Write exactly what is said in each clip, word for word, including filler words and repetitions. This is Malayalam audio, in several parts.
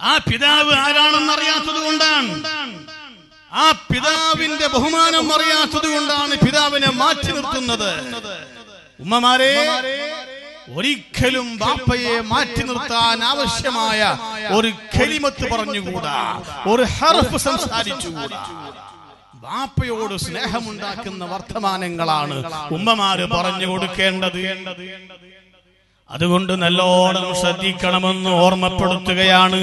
ആ പിതാവ് ആരാണെന്ന് അറിയാത്തത് കൊണ്ടാണ്, ആ പിതാവിന്റെ ബഹുമാനം അറിയാത്തത് കൊണ്ടാണ് പിതാവിനെ മാറ്റി നിർത്തുന്നത്. ഉമ്മമാരെ, ഒരിക്കലും ബാപ്പയെ മാറ്റി നിർത്താൻ ആവശ്യമായ ഒരു കലിമത്ത് പറഞ്ഞുകൂടാ, ഒരു ഹർഫ് സംസാരിച്ചുകൂടാ. ബാപ്പയോട് സ്നേഹമുണ്ടാക്കുന്ന വർത്തമാനങ്ങളാണ് ഉമ്മമാര് പറഞ്ഞു കൊടുക്കേണ്ടത്. അതുകൊണ്ട് നല്ലോണം ശ്രദ്ധിക്കണമെന്ന് ഓർമ്മപ്പെടുത്തുകയാണ്.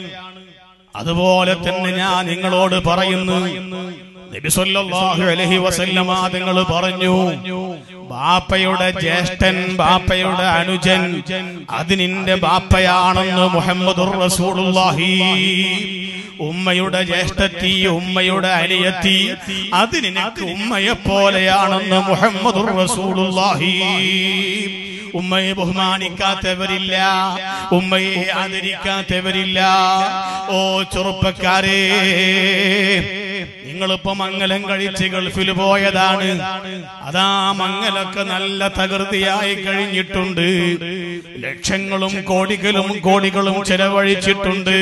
അതുപോലെ തന്നെ ഞാൻ നിങ്ങളോട് പറയുന്നു, നബി സല്ലല്ലാഹു അലൈഹി വസല്ലമ തങ്ങൾ പറഞ്ഞു, ബാപ്പയുടെ ജ്യേഷ്ഠൻ, ബാപ്പയുടെ അനുജൻ, അത് നിന്റെ ബാപ്പയാണെന്ന് മുഹമ്മദുർ റസൂലുള്ളാഹി. ഉമ്മയുടെ ജ്യേഷ്ഠത്തി, ഉമ്മയുടെ അനിയത്തി, അത് നിനക്ക് ഉമ്മയെ പോലെയാണെന്ന് മുഹമ്മദുർ റസൂലുള്ളാഹി. ഉമ്മയെ ബഹുമാനിക്കാത്തവരില്ല, ഉമ്മയെ ആദരിക്കാത്തവരില്ല. ഓ ചെറുപ്പക്കാരെ, നിങ്ങളിപ്പോ മംഗലം കഴിച്ച് ഗൾഫിൽ പോയതാണ്. അതാ മംഗലൊക്കെ നല്ല തകൃതിയായി കഴിഞ്ഞിട്ടുണ്ട്. ലക്ഷങ്ങളും കോടികളും കോടികളും ചെലവഴിച്ചിട്ടുണ്ട്.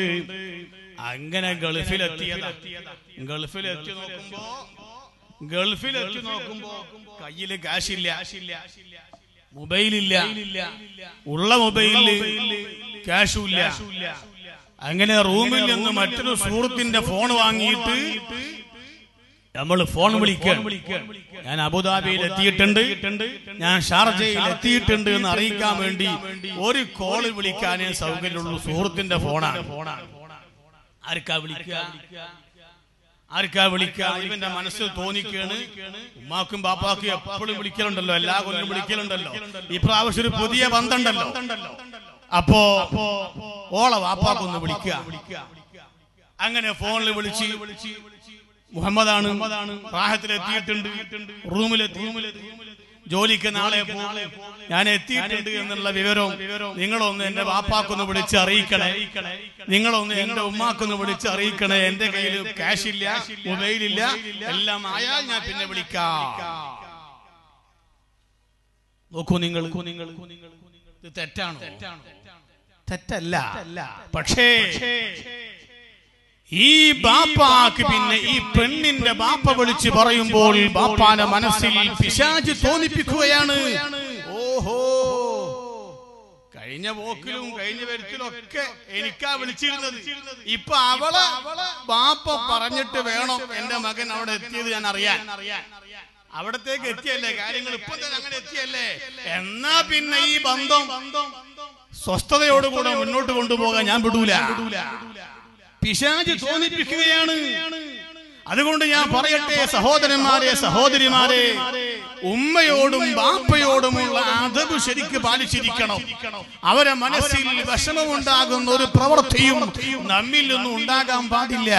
അങ്ങനെ ഗൾഫിലെത്തിയതാ. ഗൾഫിലെത്തി നോക്കുമ്പോ ഗൾഫിലെത്തി നോക്കുമ്പോ കയ്യില് കാശില്ല, മൊബൈലില്ല, ഉള്ള മൊബൈലില് ക്യാഷുമില്ല. അങ്ങനെ റൂമിൽ നിന്ന് മറ്റൊരു സുഹൃത്തിന്റെ ഫോൺ വാങ്ങിയിട്ട് നമ്മൾ ഫോൺ വിളിക്കാൻ, ഞാൻ അബുദാബിയിൽ എത്തിയിട്ടുണ്ട്, ഞാൻ ഷാർജയിൽ എത്തിയിട്ടുണ്ട് എന്ന് അറിയിക്കാൻ വേണ്ടി ഒരു കോള് വിളിക്കാനേ സൗകര്യമുള്ളൂ. സുഹൃത്തിന്റെ ഫോണാണ്. ആർക്കാ വിളിക്കുക? ആർക്കാ വിളിക്കുക? ഇവന്റെ മനസ്സിൽ തോന്നിക്കാണ്, ഉമ്മാക്കും ബാപ്പാക്കും എപ്പോഴും വിളിക്കലുണ്ടല്ലോ, എല്ലാ കൊല്ലം വിളിക്കലുണ്ടല്ലോ. ഈ പ്രാവശ്യം ഒരു പുതിയ ബന്ധമുണ്ടല്ലോ. അപ്പോ ഓളെ വാപ്പാക്കൊന്ന് വിളിക്കുക. അങ്ങനെ ഫോണിൽ വിളിച്ച്, മുഹമ്മദാണ്, പ്രായത്തിലെത്തിയിട്ടുണ്ട്, റൂമിലെത്തി, ജോലിക്ക് നാളെ ഞാൻ എത്തിയിട്ടുണ്ട് എന്നുള്ള വിവരവും നിങ്ങളൊന്ന് എന്റെ വാപ്പാക്കൊന്ന് വിളിച്ച് അറിയിക്കണേ, നിങ്ങളൊന്ന് എന്റെ ഉമ്മാക്കൊന്ന് വിളിച്ച് അറിയിക്കണേ. എന്റെ കയ്യിൽ ക്യാഷ് ഇല്ല, മൊബൈലില്ല, എല്ലാം ആയാൽ ഞാൻ പിന്നെ വിളിക്കാം. നോക്കൂ നിങ്ങൾ, ഇത് തെറ്റാണോ? തെറ്റല്ല. പക്ഷേ ഈ ബാപ്പാക്ക് പിന്നെ ഈ പെണ്ണിന്റെ ബാപ്പ വിളിച്ച് പറയുമ്പോൾ ബാപ്പാന്റെ മനസ്സിൽ പിശാച് തോന്നിപ്പിക്കുകയാണ്. ഓഹോ, കഴിഞ്ഞ പോക്കിലും കഴിഞ്ഞ വരുത്തിലും ഒക്കെ എനിക്കാ വിളിച്ചിരുന്നത്, ഇപ്പൊ അവളെ ബാപ്പ പറഞ്ഞിട്ട് വേണം എന്റെ മകൻ അവിടെ എത്തിയത് ഞാൻ അറിയാൻ. അവിടത്തേക്ക് എത്തിയല്ലേ, കാര്യങ്ങൾ ഇപ്പൊ തന്നെ അങ്ങനെ എത്തിയല്ലേ. എന്നാ പിന്നെ ഈ ബന്ധം സ്വസ്ഥതയോടുകൂടെ മുന്നോട്ട് കൊണ്ടുപോകാൻ ഞാൻ വിടൂല. പിശാച് തോന്നിപ്പിക്കുകയാണ്. അതുകൊണ്ട് ഞാൻ പറയട്ടെ സഹോദരന്മാരെ, സഹോദരിമാരെ, ഉമ്മയോടും ബാപ്പയോടുമുള്ള അദബ് ശരിക്ക് പാലിച്ചിരിക്കണം. അവരെ മനസ്സിൽ വിഷമമുണ്ടാകുന്ന ഒരു പ്രവൃത്തിയും നമ്മിൽ നിന്നും ഉണ്ടാകാൻ പാടില്ല.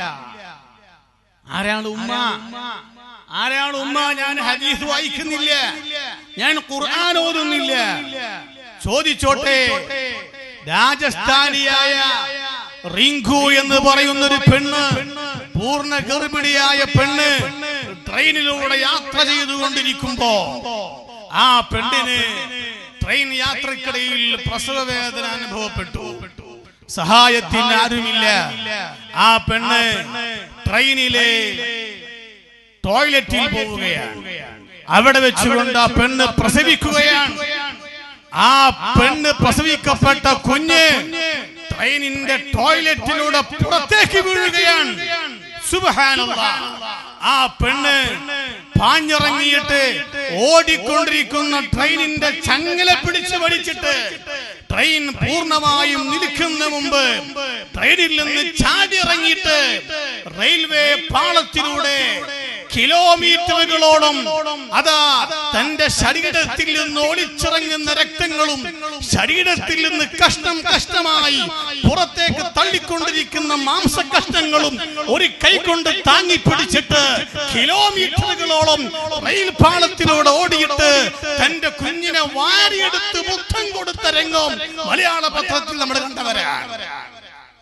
ആരാണ് ഉമ്മ? ആരാണ് ഉമ്മ? ഞാൻ ഹദീസ് വായിക്കുന്നില്ല, ഞാൻ ഖുർആൻ ഓതുന്നില്ല. ചോദിച്ചോട്ടെ, രാജസ്ഥാനിയായ റിങ്കു എന്ന് പറയുന്ന ഒരു പെണ്ണ്, പൂർണ്ണ ഗർഭിണിയായ പെണ്ണ്, ട്രെയിനിലൂടെ യാത്ര ചെയ്തുകൊണ്ടിരിക്കുമ്പോ ആ പെണ്ണിന് ട്രെയിൻ യാത്രക്കിടയിൽ പ്രസവ വേദന അനുഭവപ്പെട്ടു. സഹായത്തിന് ആരുമില്ല. ആ പെണ്ണ് ട്രെയിനിലെ ടോയ്ലറ്റിൽ പോവുകയാണ്. അവിടെ വെച്ചുകൊണ്ട് ആ പെണ്ണ് പ്രസവിക്കുകയാണ്. ആ പെണ്ണ് പ്രസവിക്കപ്പെട്ട കുഞ്ഞ് ട്രെയിനിന്റെ ടോയ്ലറ്റിലൂടെ പുറത്തേക്ക് വീഴുകയാണ്. സുബ്ഹാനല്ലാഹ്. ആ പെണ്ണ് പാഞ്ഞിറങ്ങിയിട്ട് ഓടിക്കൊണ്ടിരിക്കുന്ന ട്രെയിനിന്റെ ചങ്ങല പിടിച്ചു വലിച്ചിട്ട് ട്രെയിൻ പൂർണ്ണമായും നിൽക്കുന്ന മുമ്പ് ട്രെയിനിൽ നിന്ന് ചാടിയിറങ്ങിയിട്ട് റെയിൽവേ പാളത്തിലൂടെ കിലോമീറ്ററുകളോളം അതാ തന്റെ ശരീരത്തിൽ നിന്ന് ഒളിച്ചിറങ്ങുന്ന രക്തങ്ങളും ശരീരത്തിൽ നിന്ന് കഷ്ണം കഷ്ണമായി പുറത്തേക്ക് തള്ളിക്കൊണ്ടിരിക്കുന്ന മാംസകഷ്ണങ്ങളും ഒരു കൈകൊണ്ട് താങ്ങി പിടിച്ചിട്ട് കിലോമീറ്ററുകളോളം റെയിൽ പാളത്തിലൂടെ ഓടിയിട്ട് തന്റെ കുഞ്ഞിനെ വാരിയെടുത്ത് മുത്തം കൊടുത്ത രംഗം മലയാള പത്രത്തിൽ നമ്മൾ കണ്ടവരാണ്.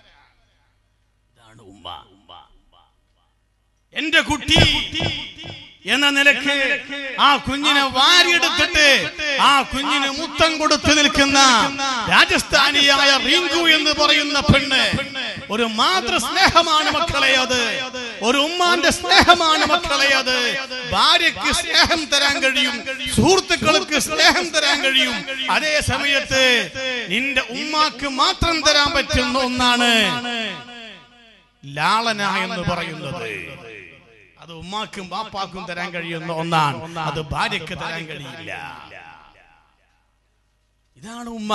ഇതാണ് ഉമ്മ. എന്റെ കുട്ടി എന്ന നിലയ്ക്ക് ആ കുഞ്ഞിനെ വാരിയെടുത്തിട്ട് ആ കുഞ്ഞിന് മുത്തം കൊടുത്തു നിൽക്കുന്ന രാജസ്ഥാനിയായ റിങ്കു എന്ന് പറയുന്ന പെണ്ണ് ഒരു മാതൃ സ്നേഹമാണ് മക്കളെ അത്. ഒരു ഉമ്മാന്റെ സ്നേഹമാണ് മക്കളെ അത്. ഭാര്യയ്ക്ക് സ്നേഹം തരാൻ കഴിയും, സുഹൃത്തുക്കൾക്ക് സ്നേഹം തരാൻ കഴിയും. അതേ സമയത്ത് നിന്റെ ഉമ്മാക്ക് മാത്രം തരാൻ പറ്റുന്ന ഒന്നാണ് ലാളന എന്ന് പറയുന്നത്. അത് ഉമ്മാക്കും ബാപ്പാക്കും തരാൻ കഴിയുന്ന ഒന്നാണ്, അത് ഭാര്യയ്ക്ക് തരാൻ കഴിയില്ല. ഇതാണ് ഉമ്മ.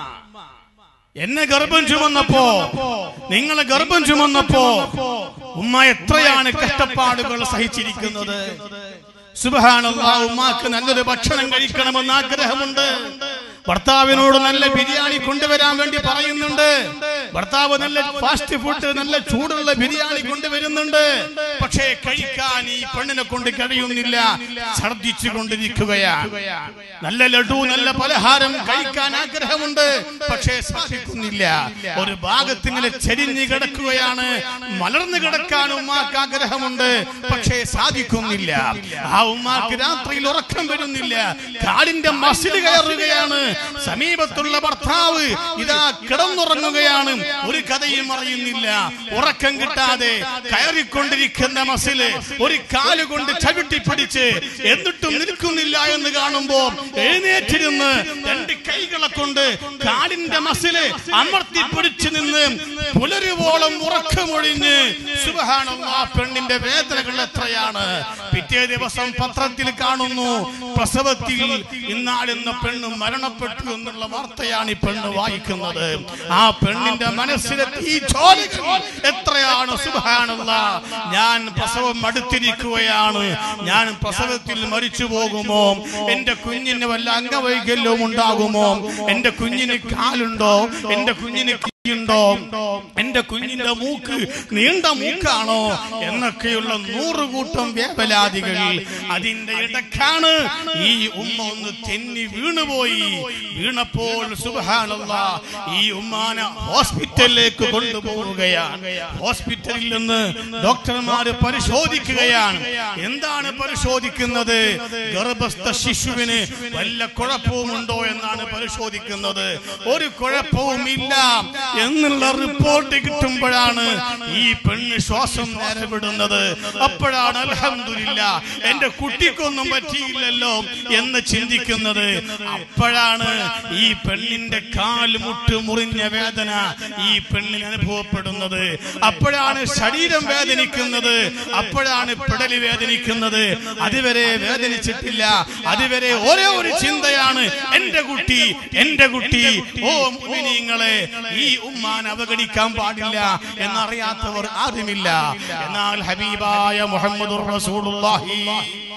എന്നെ ഗർഭം ചുമന്നപ്പോ, നിങ്ങളെ ഗർഭം ചുമന്നപ്പോ ഉമ്മ എത്രയാണ് കഷ്ടപ്പാടുകൾ സഹിച്ചിരിക്കുന്നത്. സുബ്ഹാനല്ലാഹ്, ഉമ്മാക്ക് നല്ലൊരു ഭക്ഷണം കഴിക്കണമെന്ന് ആഗ്രഹമുണ്ട്. ഭർത്താവിനോട് നല്ല ബിരിയാണി കൊണ്ടുവരാൻ വേണ്ടി പറയുന്നുണ്ട്. ഭർത്താവ് നല്ല ഫാസ്റ്റ് ഫുഡ്, നല്ല ചൂടുള്ള ബിരിയാണി കൊണ്ടുവരുന്നുണ്ട്. പക്ഷേ കഴിക്കാൻ ഈ പെണ്ണിനെ കൊണ്ട് കഴിയുന്നില്ല, ഛർദിച്ചു കൊണ്ടിരിക്കുകയാണ്. നല്ല ലഡു, നല്ല പലഹാരം കഴിക്കാൻ ആഗ്രഹമുണ്ട്, പക്ഷേ സാധിക്കുന്നില്ല. ഒരു ഭാഗത്തിങ്ങനെ ചെരിഞ്ഞു കിടക്കുകയാണ്. മലർന്നു കിടക്കാൻ ഉമ്മാക്ക് ആഗ്രഹമുണ്ട്, പക്ഷേ സാധിക്കുന്നില്ല. ആ ഉമ്മാക്ക് രാത്രിയിൽ ഉറക്കം വരുന്നില്ല, കാടിന്റെ മസിൽ കയറുകയാണ്. സമീപത്തുള്ള ഭർത്താവ് ഇതാ കിടന്നുറങ്ങുകയാണ്, ഒരു കഥയും അറിയുന്നില്ല. ഉറക്കം കിട്ടാതെ കയറിക്കൊണ്ടിരിക്കുന്ന മസില് ഒരു കാലുകൊണ്ട് ചവിട്ടി പിടിച്ച് എന്നിട്ടും നിൽക്കുന്നില്ല എന്ന് കാണുമ്പോ എഴുന്നേറ്റിരുന്ന് രണ്ട് കൈകളെ കൊണ്ട് കാലിന്റെ മസില് അമർത്തി പിടിച്ചു നിന്ന് പുലരുവോളം ഉറക്കമൊഴിഞ്ഞ് സുബ്ഹാനല്ലാഹ്, പെണ്ണിന്റെ വേദനകൾ എത്രയാണ്. പിറ്റേ ദിവസം പത്രത്തിൽ കാണുന്നു, പ്രസവത്തിൽ ഇന്നാളെന്ന പെണ്ണ് മരണപ്പെട്ടു എന്നുള്ള വാർത്തയാണ് ഈ പെണ്ണ് വായിക്കുന്നത്. ആ പെണ്ണിന്റെ മനസ്സിലെ തീ ജ്വാലകൾ എത്രയാണ്. സുബ്ഹാനല്ലാഹ്, ഞാൻ പ്രസവം അടുത്തിരിക്കുകയാണ്, ഞാൻ പ്രസവത്തിൽ മരിച്ചു പോകുമോ, എന്റെ കുഞ്ഞിന് വല്ല അംഗവൈകല്യവും ഉണ്ടാകുമോ, എന്റെ കുഞ്ഞിന് കാലുണ്ടോ, എന്റെ കുഞ്ഞിന് ണ്ടോ, എന്റെ കുഞ്ഞിന്റെ മൂക്ക് നീണ്ട മൂക്കാണോ എന്നൊക്കെയുള്ള നൂറുകൂട്ടം വേവലാതികൾ. അതിന്റെ ഇടക്കാണ് ഈ ഉമ്മ ഒന്ന് തെന്നി വീണുപോയി. വീണപ്പോൾ സുബ്ഹാനല്ലാഹ്, ഈ ഉമ്മാനെ ഹോസ്പിറ്റലിലേക്ക് കൊണ്ടുപോവുകയാണ്. ഹോസ്പിറ്റലിൽ നിന്ന് ഡോക്ടർമാര് പരിശോധിക്കുകയാണ്. എന്താണ് പരിശോധിക്കുന്നത്? ഗർഭസ്ഥ ശിശുവിന് വല്ല കുഴപ്പവുമുണ്ടോ എന്നാണ് പരിശോധിക്കുന്നത്. ഒരു കുഴപ്പവുമില്ല എന്നുള്ള റിപ്പോർട്ട് കിട്ടുമ്പോഴാണ് ഈ പെണ്ണ് ശ്വാസം നേരവിടുന്നത്. അപ്പോഴാണ് അൽഹംദുലില്ലാഹ്, എന്റെ കുട്ടിക്കൊന്നും പറ്റിയില്ലല്ലോ എന്ന് ചിന്തിക്കുന്നത്. അപ്പോഴാണ് ഈ പെണ്ണിന്റെ കാൽമുട്ട് മുറിഞ്ഞ വേദന ഈ പെണ്ണിന് അനുഭവപ്പെടുന്നത്. അപ്പോഴാണ് ശരീരം വേദനിക്കുന്നത്, അപ്പോഴാണ് പിടലി വേദനിക്കുന്നത്. അതുവരെ വേദനിച്ചിട്ടില്ല. അതുവരെ ഒരേ ഒരു ചിന്തയാണ്, എന്റെ കുട്ടി, എന്റെ കുട്ടി. ഓ മുഅ്മിനീങ്ങളെ, ഈ ഉമ്മാൻ അവഗണിക്കാൻ പാടില്ല എന്നറിയാത്തവർ ആരുമില്ല. എന്നാൽ ഹബീബായ മുഹമ്മദുർ റസൂലുള്ളാഹി